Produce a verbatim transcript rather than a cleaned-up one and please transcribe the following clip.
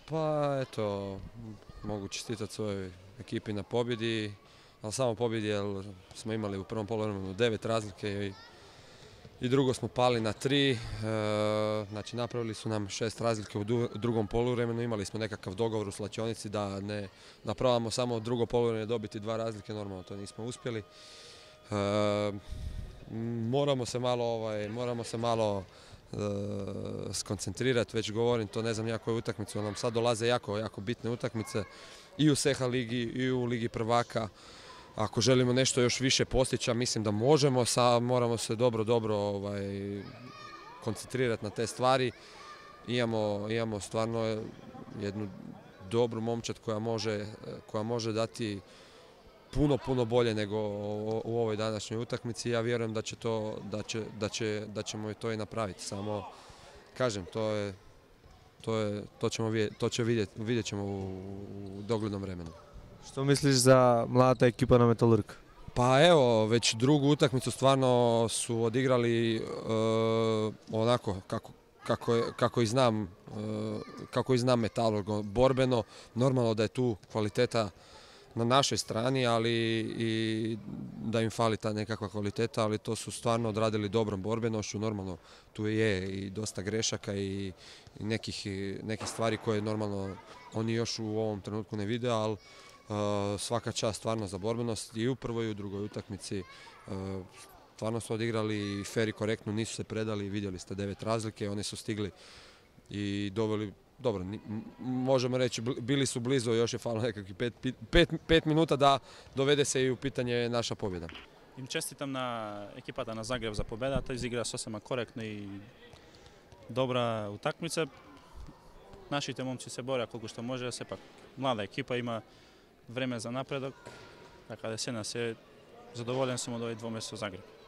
Pa eto, mogu čestitati svojoj ekipi na pobjedi, ali samo pobjedi jer smo imali u prvom poluvremenu devet razlike i, i drugo smo pali na tri. E, znači napravili su nam šest razlike u drugom poluvremenu, imali smo nekakav dogovor u slačionici da ne napravamo samo drugo poluvremenu dobiti dva razlike, normalno to nismo uspjeli. E, moramo se malo, ovaj, moramo se malo skoncentrirati, već govorim, to ne znam ja koju utakmicu, nam sad dolaze jako, jako bitne utakmice i u S E H A ligi i u Ligi prvaka. Ako želimo nešto još više postići, mislim da možemo, sa, moramo se dobro, dobro ovaj, koncentrirati na te stvari. Imamo, imamo stvarno jednu dobru momčad koja može, koja može dati puno, puno bolje nego u ovoj današnjoj utakmici. Ja vjerujem da će to, da će, da će, da ćemo to i napraviti. Samo, kažem, to je, to je, to ćemo vidjeti, to će vidjeti, vidjet ćemo u, u doglednom vremenu. Što misliš za mlada ekipa na Metalurg? Pa evo, već drugu utakmicu stvarno su odigrali uh, onako kako, kako, kako i znam, uh, kako i znam Metalurg, borbeno. Normalno da je tu kvaliteta na našoj strani, ali i da im fali ta nekakva kvaliteta, ali to su stvarno odradili dobrom borbenošću. Normalno tu je i dosta grešaka i nekih, nekih stvari koje normalno oni još u ovom trenutku ne vide, ali uh, svaka čast stvarno za borbenost i u prvoj i u drugoj utakmici. Uh, stvarno su odigrali fer i korektno, nisu se predali, vidjeli ste devet razlike, oni su stigli i doveli. Dobro, možemo reći, bili su blizu, još je falilo nekakvih pet, pet, pet minuta da dovede se i u pitanje naša pobjeda. Им честитам на екипата на Загреб за победата, изигра сосема коректно и добра утакмица. Нашите момци се борят колку што може, сепак млада екипа има време за напредок, така да се на се задоволен сум од овој двомесечен Загреб.